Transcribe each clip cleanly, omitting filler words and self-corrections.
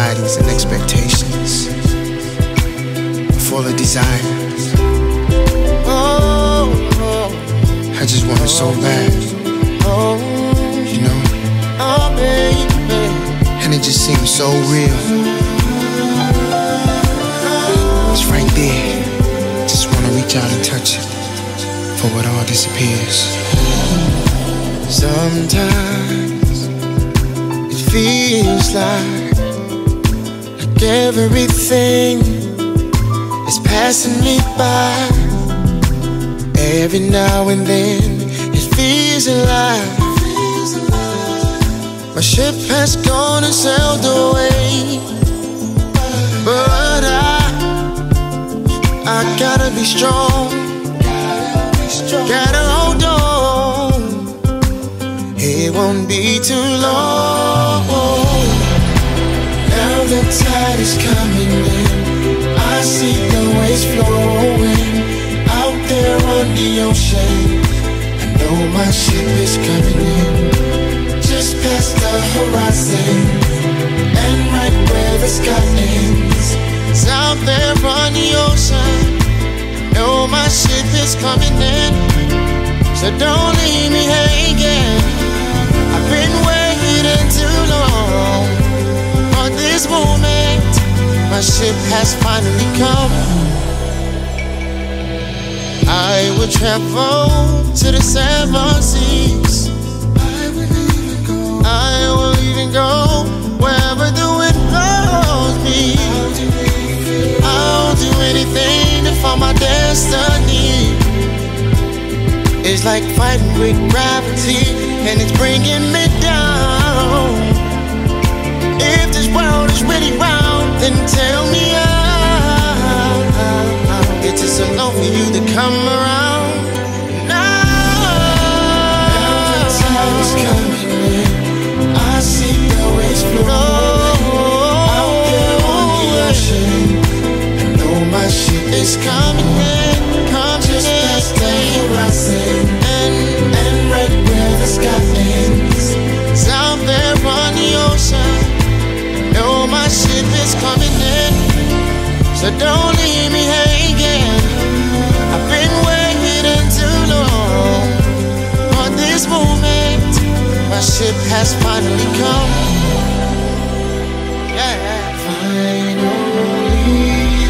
anxieties and expectations, full of desire. I just want it so bad, you know. And it just seems so real. It's right there. Just wanna reach out and touch it before it all disappears. Sometimes it feels like everything is passing me by. Every now and then it feels alive. My ship has gone and sailed away, but I gotta be strong, gotta hold on. It won't be too long. Now the tide is coming in, I see the waves flowing out there on the ocean. I know my ship is coming in, just past the horizon, and right where the sky ends. It's out there on the ocean. Know my ship is coming in, so don't leave me hanging. I've been waiting too long for this moment. My ship has finally come. I will travel to the 7 seas. I will even go wherever the wind blows me. I'll do anything to find my destiny. It's like fighting with gravity, and it's bringing me down. If this world is really round, then tell me how. It's just so long for you to come around. Now the tide is coming in, I see the waves flow out there on the ocean. I know my ship is coming in, just past the horizon, and right where the sky ends. It's out there on the ocean. I know my ship is coming in, so don't leave me hanging. I've been waiting too long for this moment. My ship has finally come. Yeah. Finally,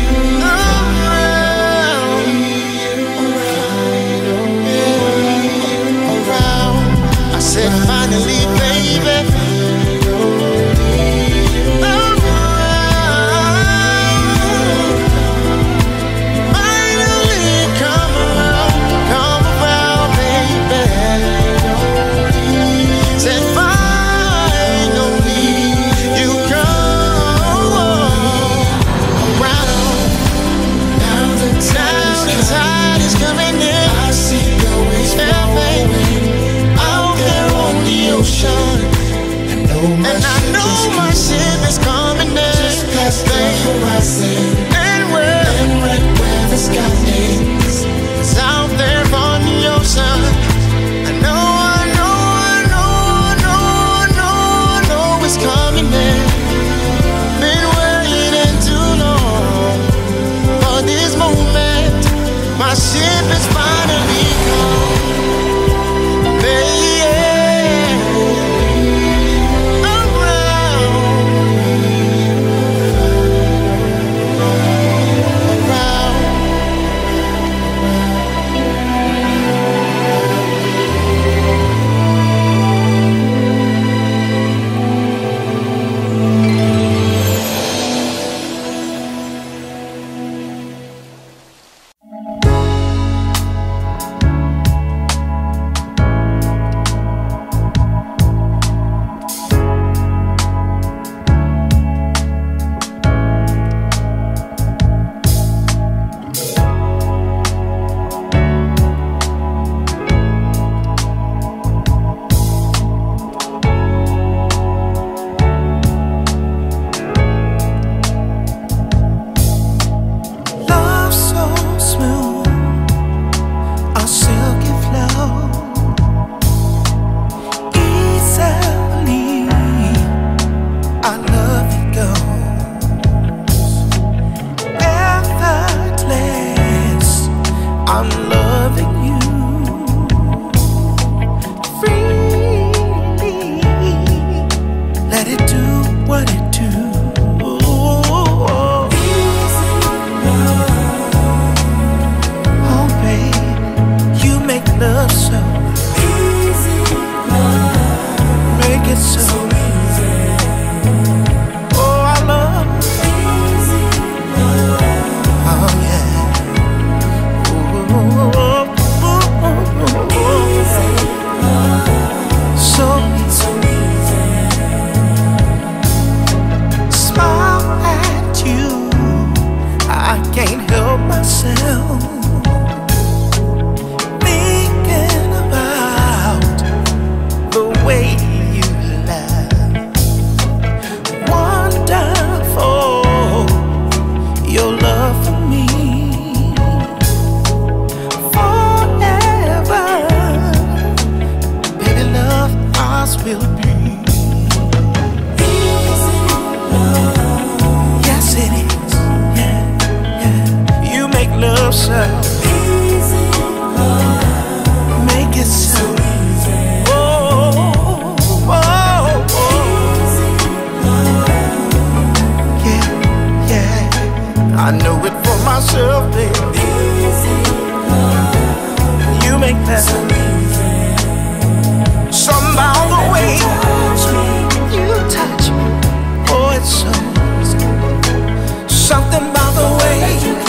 around. I said finally, baby. And I know my ship is coming in, just past the horizon, and right where the sky ends. It's out there on the ocean. I know it's coming in. Been waiting too long for this moment. My ship is finally come, baby. can't help myself thinking about the way you love. Wonderful, your love for me. Forever, baby, love ours will be. Yes, it is. Yeah, yeah. You make love so easy. Make it so easy. Oh, oh, oh. Yeah, yeah. I know it for myself, baby. You make that so easy. Somehow the way you touch me, oh, it's so something about the way